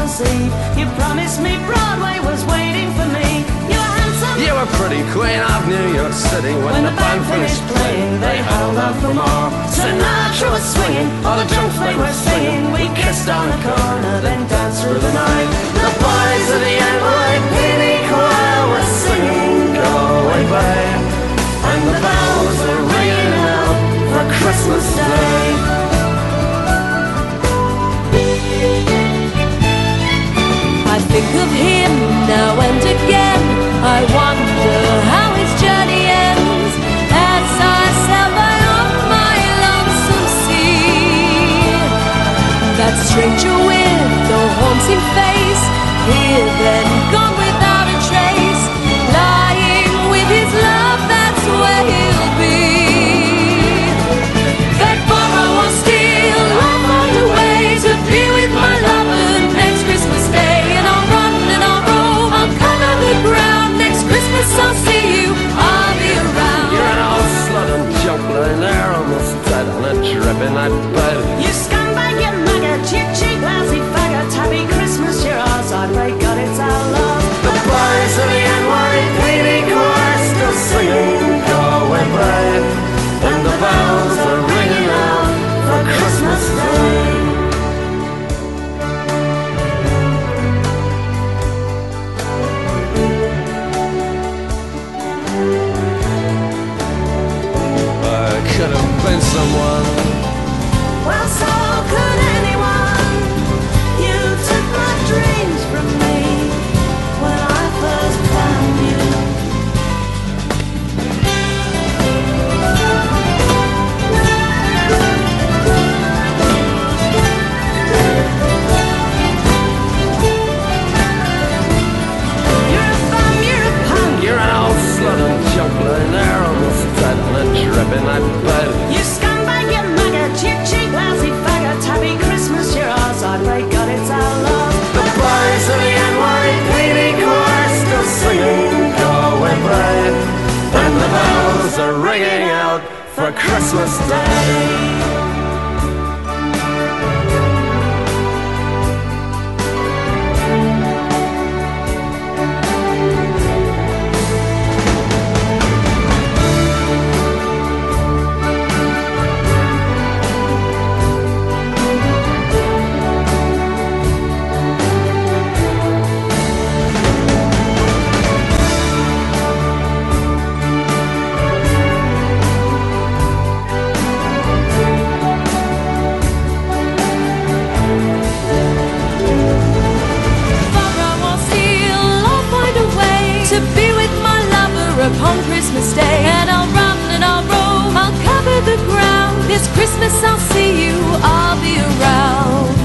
Christmas Eve. You promised me Broadway was waiting for me. You were handsome, you were pretty queen of New York City. When the band finished playing, they held out for more. Sinatra was swinging, all the drunks they were singing. We kissed on the corner, then danced through the night. The boys of the NYPD choir were singing Galway Bay, and the bells were ringing out for Christmas Day. I think of him now and again. I wonder how his journey ends as I sail by on my lonesome sea. That stranger with the haunting face, here then gone without a trace, lying with his love, that's where he'll be. Therefore I won't steal, I'll find a way to be with my lover next Christmas Day. And I'll run and I'll roll, I'll cover the ground. Next Christmas I'll see you, I'll be around. You're an old slut and junk lying there almost dead on a dripping night bed. You scumbag, you maggot, you cheap lousy faggot. Happy Christmas, you're ours, I pray God it's our love. The boys of the NYPD choir still singing Galway Bay, and the bells are ringing out for Christmas Day. Could have been someone. Well, so could anyone. You took my dreams from me when I first found you. You're a bum, you're a punk, You're an old slut and junk lying there almost dead on a dripping night bed. you scumbag, you maggot, you cheap lousy faggot. Happy Christmas, you're ours, I pray God it's our love. The boys of the NYPD choir still singing Galway Bay, and the bells are ringing out for Christmas Day. To be with my lover upon Christmas Day. And I'll run and I'll roll, I'll cover the ground. This Christmas I'll see you, I'll be around.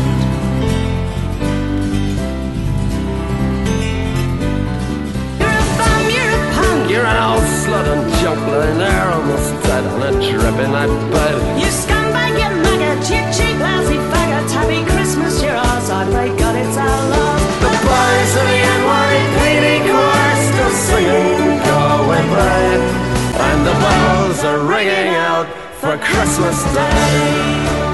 You're a bum, you're a punk, You're an old slut and junk lying there almost dead on a dripping night bed. you scumbag, you maggot, you cheap lousy faggot. Happy Christmas, you're ours, I pray God it's our love. The boys of the NYPD choir still singing Galway Bay, and the bells are ringing out for Christmas Day.